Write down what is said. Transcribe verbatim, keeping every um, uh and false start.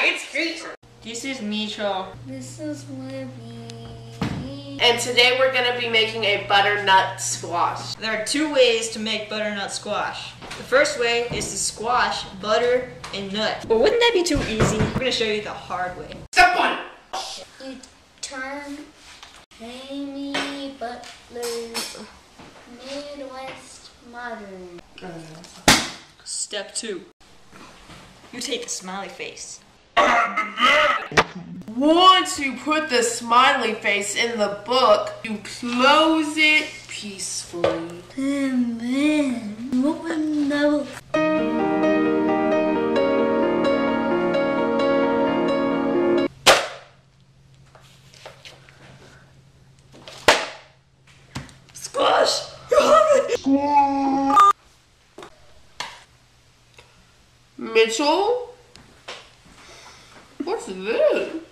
it's great. This is Mitchell. This is Libby. And today we're going to be making a butternut squash. There are two ways to make butternut squash. The first way is to squash butter and nut. But wouldn't that be too easy? I'm going to show you the hard way. Step one. You turn Amy Butler's Midwest Modern. Step two. You take the smiley face. Once you put the smiley face in the book, you close it peacefully. Amen. Open the Squash! Mitchell? What's this?